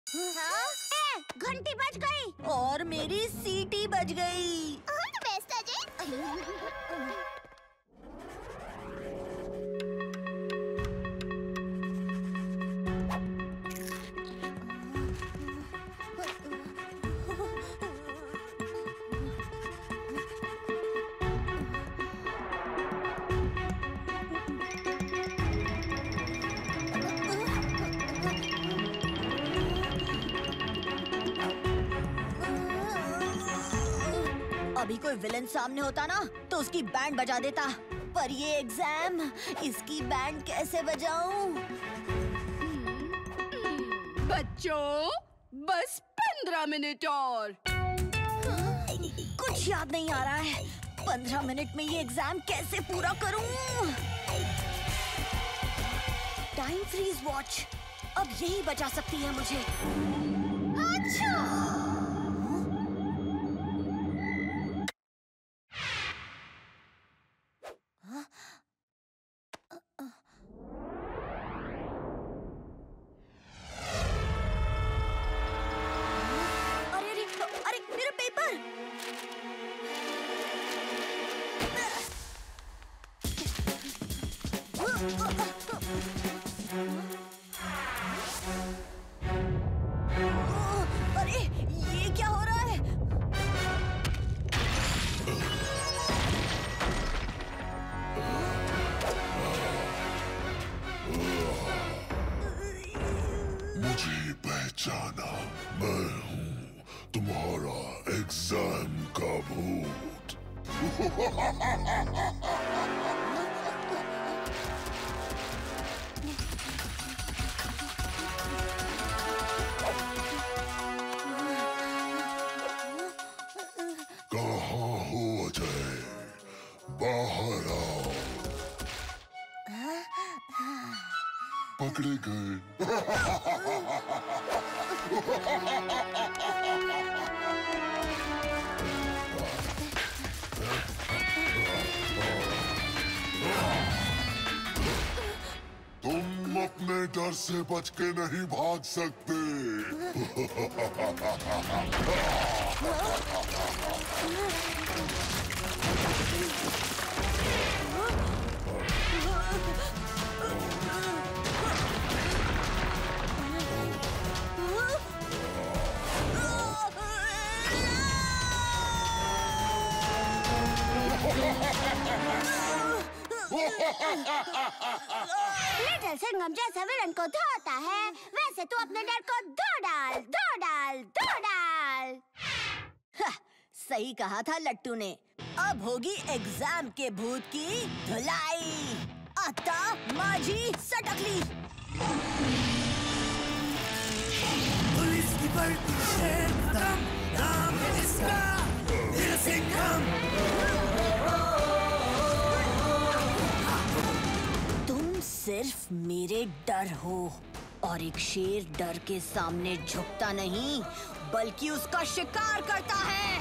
हाँ? घंटी बज गई और मेरी सीटी बज गई। All the best Ajay. अभी कोई विलन सामने होता ना तो उसकी बैंड बजा देता, पर ये एग्जाम, इसकी बैंड कैसे बजाऊं? बच्चों, बस 15 मिनट और। कुछ याद नहीं आ रहा है। 15 मिनट में ये एग्जाम कैसे पूरा करूं? टाइम फ्रीज वॉच अब यही बचा सकती है मुझे। अच्छा, अरे मेरा पेपर। अरे ये क्या हो रहा है? मुझे पहचाना, मैं हूँ तुम्हारा एग्जाम का भूत। कहाँ हो अजय? बाहर आओ। पकड़े गए। तुम अपने डर से बच के नहीं भाग सकते। लिटिल सिंघम जैसे विलन को धोता है, वैसे तू अपने डर को धो डाल, धो डाल, धो डाल। सही कहा था लट्टू ने। अब होगी एग्जाम के भूत की धुलाई। आता माझी सटकली। पुलिस की बढ़ती शेर खत्म, नाम है इसका लिटिल सिंघम। तुम सिर्फ मेरे डर हो, और एक शेर डर के सामने झुकता नहीं बल्कि उसका शिकार करता है।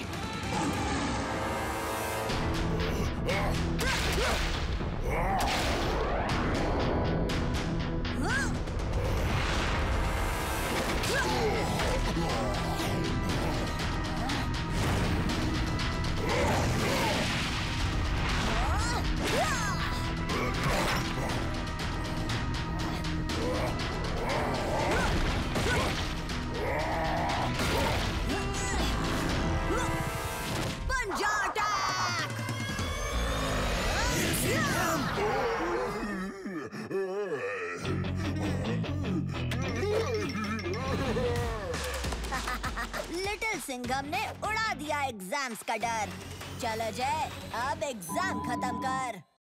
लिटिल सिंघम ने उड़ा दिया एग्जाम्स का डर। चलो जय, अब एग्जाम खत्म कर।